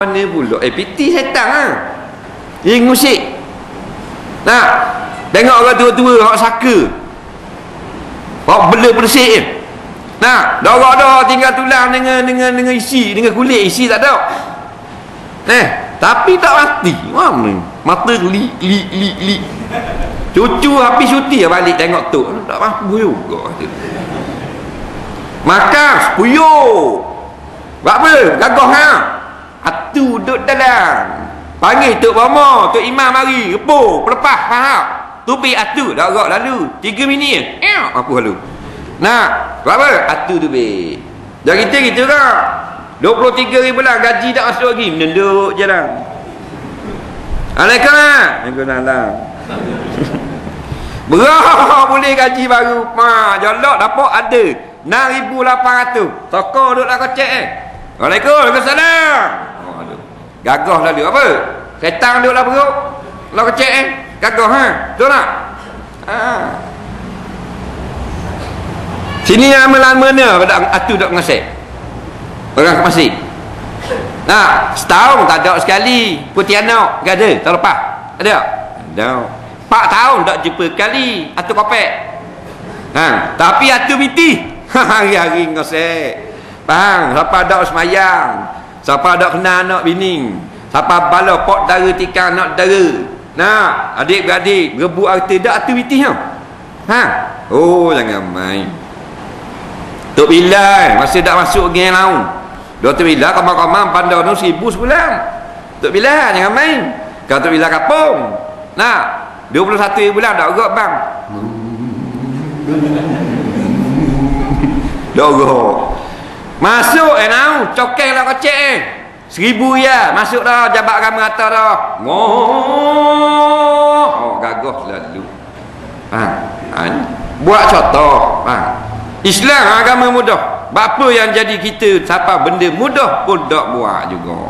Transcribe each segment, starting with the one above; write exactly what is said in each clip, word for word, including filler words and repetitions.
Mana pula? Eh, piti setan lah. Dia ngusik. Nah, tengok orang tua-tua, orang saka. Orang bela bersih je. Nah, dorok dah tinggal tulang dengan dengan dengan isi, dengan kulit isi tak ada. Eh, tapi tak mati. Mana? Mata li li li li. Cucu habis cuti balik tengok tu. Tak mampu juga. Makan sepuyuh. Buat apa? Gagah ha. Atu duduk dalam. Panggil Tok Bomo, Tok Imam mari, repuk, pelepah, faham. Tupi atu dah gerak lalu. tiga minit. Eh, apa lalu? Nah, buat apa? Atu tu be. Dah kita gitu ke? dua puluh tiga ribu lah gaji tak masuk lagi. Menunduk je lah. Waalaikumsalam. Waalaikumsalam. Berapa boleh gaji baru? Ma, jolok dapat ada enam ribu lapan ratus. Toko duduk lah kocek eh. Waalaikumsalam. Oh, aduh. Gagah lalu apa? Ketang duduk lah perut. Lah kocek eh. Gagah ha. Betul tak? Ha. Sini lama-lama mana pada atu duduk mengasih? Orang masih. Nah, setahun tak ada sekali. Putih anak tak ada, tahun lepas. Ada? Ada. Empat tahun tak jumpa kali atu kopek. Ha, tapi atu miti. Hari-hari ngasih. Faham? Siapa ada semayang, siapa ada kena anak bini, siapa bala pok dara tikar anak dara. Nah, adik-beradik berebut harta dak atu miti ha. Ha. Oh, jangan main. Tok Bilal masih tak masuk geng laun. Doktor Bilal kamar-kamar pandai tu seribu sebulan. Tok Bilal jangan main. Kalau Tok Bilal kapung. Nah, dua puluh satu bulan tak gerak bang. Dogok. Masuk eh nau, cokeng lah kocek eh. Seribu ya, masuk dah jabat agama atas dah. Ngoh. Oh, gagah lalu. Ha, ha. Buat contoh, ha. Islam agama mudah. Apa yang jadi kita siapa benda mudah pun tak buat juga.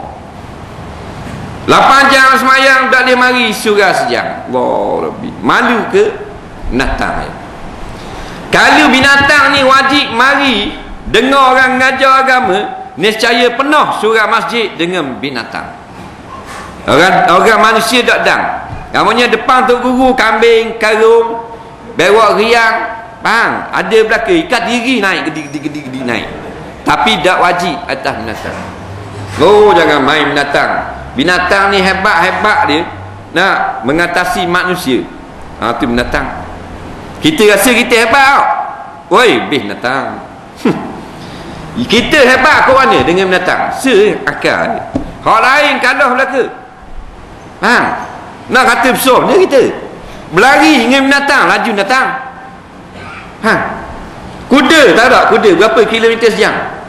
lapan jam semayang tak boleh mari surah sejam. Allah Rabbi. Malu ke? Binatang. Kalau binatang ni wajib mari dengar orang ngajar agama, nescaya penuh surah masjid dengan binatang. Orang orang manusia tak dang. Namanya depan tu guru kambing, karung, bewak riang. Faham? Ada belaka ikat diri naik gedi-gedi naik. Tapi tak wajib atas binatang. Oh, jangan main binatang. Binatang ni hebat-hebat dia nak mengatasi manusia. Ha, tu binatang. Kita rasa kita hebat tau. Oi, binatang. Kita hebat kau mana dengan binatang? Seakal. Hak lain kalah belaka. Ha? Nak kata besar ni kita. Berlari dengan binatang, laju binatang. Ha. Kuda tak ada, kuda berapa kilometer sejam?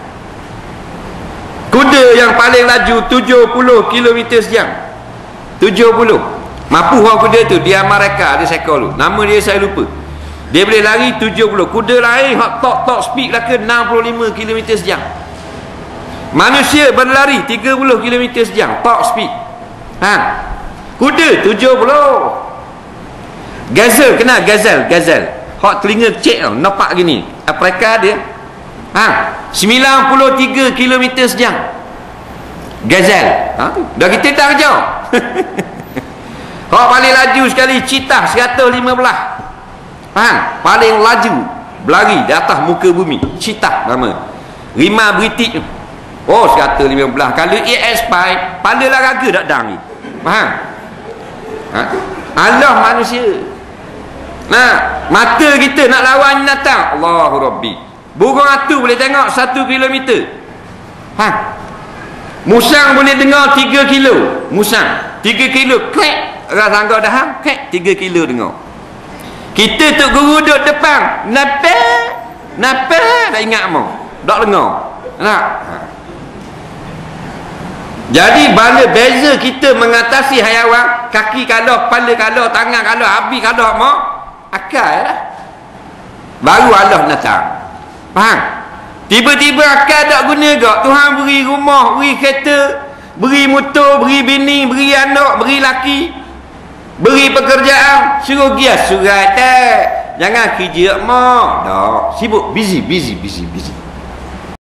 Kuda yang paling laju tujuh puluh kilometer sejam. tujuh puluh. Mampu orang kuda tu di Amerika ada seekor tu. Nama dia saya lupa. Dia boleh lari tujuh puluh. Kuda lain hak top top speed lah ke enam puluh lima kilometer sejam. Manusia berlari tiga puluh kilometer sejam top speed. Ha. Kuda tujuh puluh. Gazelle kenal gazelle, gazelle. Hak telinga kecil tau, nampak gini. Afrika dia. Ha, sembilan puluh tiga kilometer sejam. Gazelle. Ha, dah kita tak jauh. Hak paling laju sekali cheetah seratus lima belas. Faham? Paling laju berlari di atas muka bumi. Cheetah nama. Rimau British. Oh, seratus lima belas. Kalau A S Spy, pala raga tak dang ni. Faham? Ha? Allah manusia. Nah, mata kita nak lawan binatang. Allahu Rabbi. Burung atu boleh tengok satu kilometer. Ha? Musang boleh dengar tiga kilo. Musang tiga kilo. Klek. Orang sangka dah hang. Klek. tiga kilo dengar. Kita tu guru duduk depan. Napa? Napa? Tak ingat mau. Tak dengar. Nak? Ha. Jadi mana beza kita mengatasi haiwan? Kaki kalah, kepala kalah, tangan kalah, habis kalah mau? Akal lah. Baru Allah datang. Faham? Tiba-tiba akal tak guna gak. Tuhan beri rumah, beri kereta, beri motor, beri bini, beri anak, beri laki, beri pekerjaan. Suruh gias surat tak. Jangan kerja mak. Tak. Sibuk, busy, busy, busy, busy.